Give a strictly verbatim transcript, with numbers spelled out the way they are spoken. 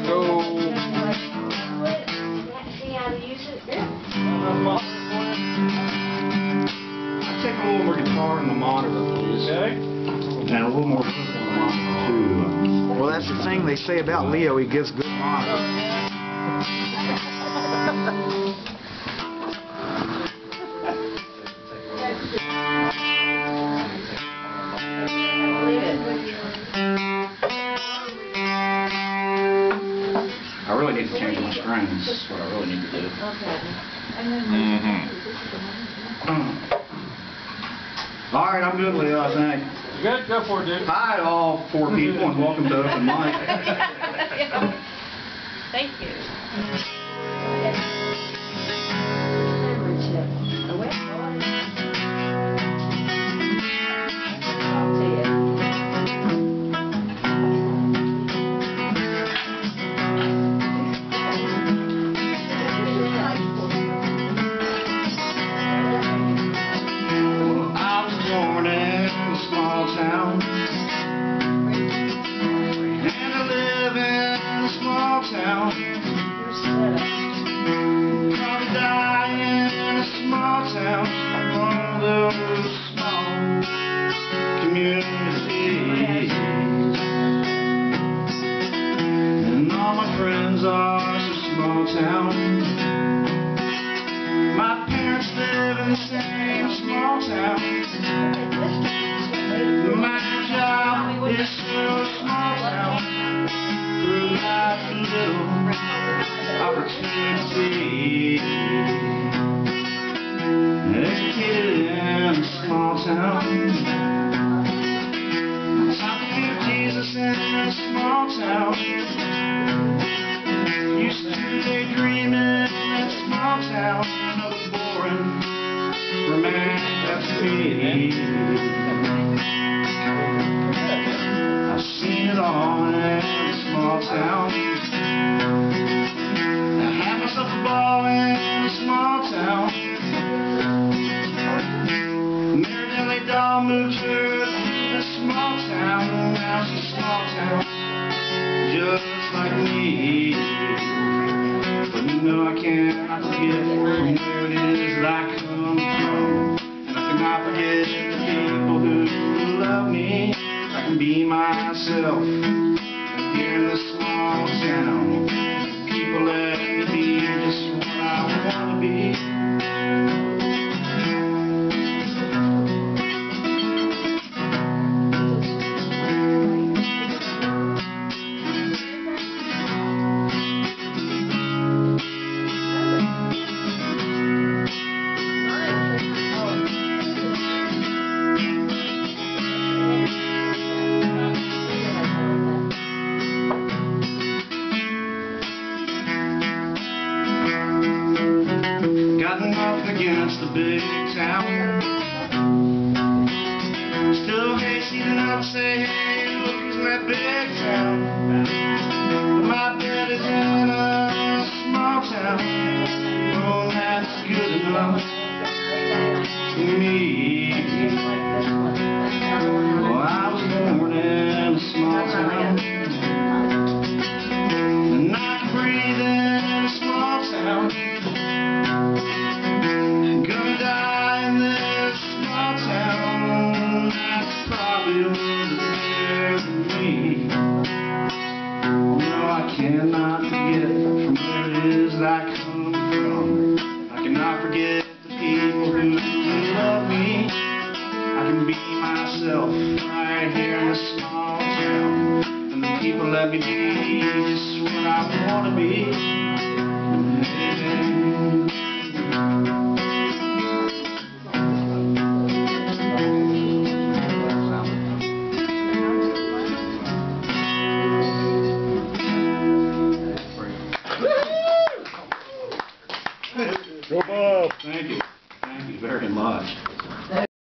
go. See how to use it? I'll take a little more guitar and the monitor, please. Okay. And a little more clip on the monitor, too. Well, that's the thing they say about Leo. He gives good monitor. I really need to change my strings. That's what I really need to do. Okay. Mm-hmm. All right, I'm good, Leo, I think. You good? Go for it, dude. Hi, all four people, and welcome to Open Mic. Thank you. Town, and I live in a small town. Probably die in a small town, one of those small communities. And all my friends are from small town. My parents live in the same small town. My job is so small town, provides a little opportunity. Educated in a small town, talking to Jesus in a small town. Used to daydream in a small town, another boring romance, that's me. I've seen it all in a small town. I had myself a ball in a small town. Mary Nellie doll moved to a small town. Now it's a small town, just like me. But no, I cannot forget from where it is that I come from. And I cannot forget the people who love me. I can be myself here in this small town. People let me be just what I want to be. Got nothing against the big town. Still hasty enough to say, hey, look who's in that big town. But my bed is in a small town. Oh, that's good enough for me. Well, I was born in a small town, and I can breathe in a small town. Gonna die in this small town. That's probably a little better than me. Oh no, I cannot forget from where it is that I come from. I cannot forget the people who love me. I can be myself right here in this small town. And the people let me be just what I want to be.